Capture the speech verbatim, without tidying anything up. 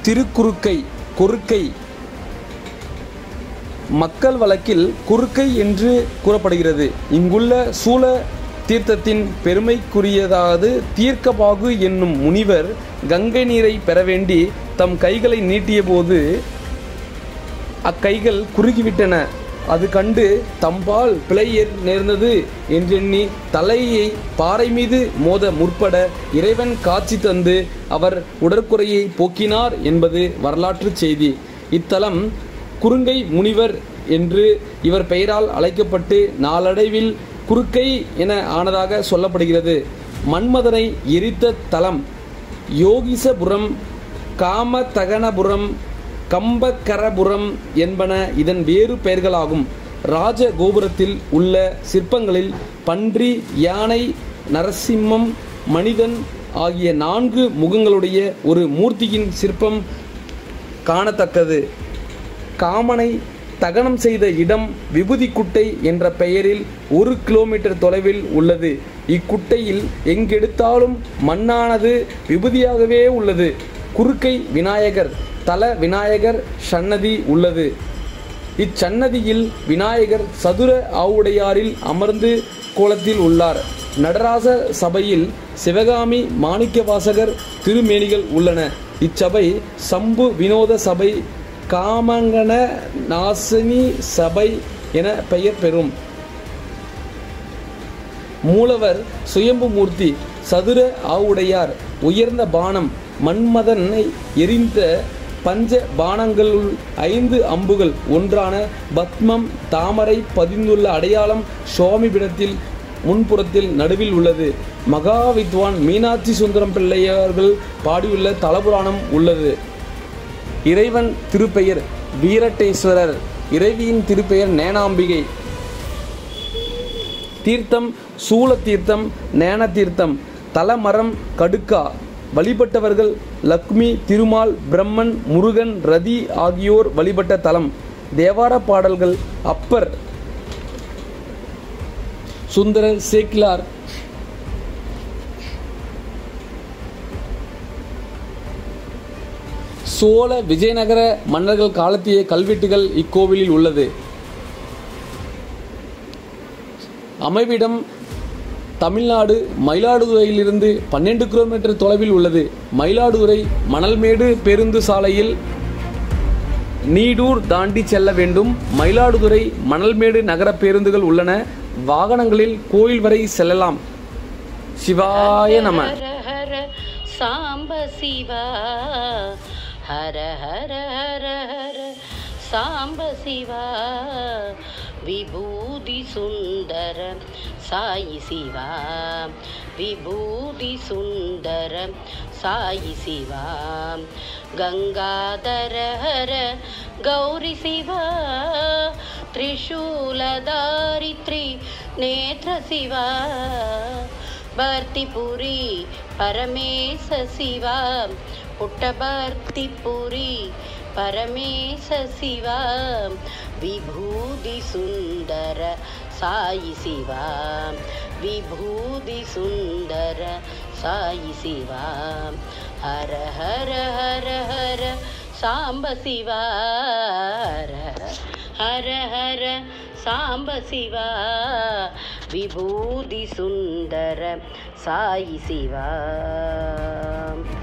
திருக்குறுக்கை கொருக்கை மக்கள் வழக்கில் குறுக்கை என்று கூறப்படுகிறது. இங்குள்ள சூல தீர்த்தத்தின் பெருமைக்குரியதாவது தீர்க்கபாகு என்னும் முனிவர் கங்கை நீரை பெற வேண்டி தம் கைகளை நீட்டிய போது அக்கைகள் குறுகிவிட்டன. அது கண்டு தம்பால் பிழை நேர்ந்தது என்றெண்ணி தலையை பாறை மீது மோத முற்பட இறைவன் காட்சி தந்து அவர் உடற்குறையை போக்கினார் என்பது வரலாற்று செய்தி. இத்தலம் குறுங்கை முனிவர் என்று இவர் பெயரால் அழைக்கப்பட்டு நாளடைவில் குறுக்கை என ஆனதாக சொல்லப்படுகிறது. மன்மதனை எரித்த தலம் யோகிசபுரம், காமதகனபுரம், கம்பகரபுரம் என்பன இதன் வேறு பெயர்களாகும். ராஜ கோபுரத்தில் உள்ள சிற்பங்களில் பன்றி, யானை, நரசிம்மம், மனிதன் ஆகிய நான்கு முகங்களுடைய ஒரு மூர்த்தியின் சிற்பம் காணத்தக்கது. காமனை தகனம் செய்த இடம் விபூதிக்குட்டை என்ற பெயரில் ஒரு கிலோமீட்டர் தொலைவில் உள்ளது. இக்குட்டையில் எங்கெடுத்தாலும் மண்ணானது விபூதியாகவே உள்ளது. குறுக்கை விநாயகர் தல விநாயகர் சன்னதி உள்ளது. இச்சன்னதியில் விநாயகர் சதுர ஆவுடையாரில் அமர்ந்து கோலத்தில் உள்ளார். நடராச சபையில் சிவகாமி, மாணிக்கவாசகர் திருமேனிகள் உள்ளன. இச்சபை சம்பு வினோத சபை, காமங்கன நாசினி சபை என பெயர் பெறும். மூலவர் சுயம்பு மூர்த்தி, சதுர ஆவுடையார், உயர்ந்த பானம், மன்மதனை எரிந்த பஞ்ச பானங்களுள் ஐந்து அம்புகள் ஒன்றான பத்மம் தாமரை பதிந்துள்ள அடையாளம் சுவாமி பீடத்தில் முன்புறத்தில் நடுவில் உள்ளது. மகாவித்வான் மீனாட்சி சுந்தரம் பிள்ளையர்கள் பாடியுள்ள தலபுராணம் உள்ளது. இறைவன் திருப்பெயர் வீரட்டேஸ்வரர், இறைவியின் திருப்பெயர் நேனாம்பிகை. தீர்த்தம் சூல தீர்த்தம், நேன தீர்த்தம். தலமரம் கடுக்கா. வழிபட்டவர்கள் லக்ஷ்மி, திருமால், பிரம்மன், முருகன், ரதி ஆகியோர் வழிபட்ட தலம். தேவார பாடல்கள் அப்பர், சுந்தர சேக்கிலார், சோழ விஜயநகர மன்னர்கள் காலத்திய கல்வெட்டுகள் இக்கோவிலில் உள்ளது. அமைவிடம் தமிழ்நாடு மயிலாடுதுறையிலிருந்து பன்னெண்டு கிலோமீட்டர் தொலைவில் உள்ளது. மயிலாடுதுறை மணல்மேடு பேருந்து சாலையில் நீடூர் தாண்டி செல்ல வேண்டும். மயிலாடுதுறை மணல்மேடு நகர பேருந்துகள் உள்ளன. வாகனங்களில் கோயில் வரை செல்லலாம். சிவாய நம. சாம்ப சிவா ஹர ஹர ஹர ஹர சாம்ப சிவா விபூதி சுந்தர சாயி சிவா விபூதி சுந்தர சாயி சிவா கங்காதர ஹர கௌரி சிவா त्रिशूलधारित्री नेत्र शिवा भर्तिपुरी परमेश शिवा पुट्टभर्तिपुरी परमेश शिवा विभूति सुंदर साई शिवा विभूति सुंदर साई शिवा हर हर हर हर सांब शिवा हर हर सांब शिवा विभूति सुंदर साई शिवा।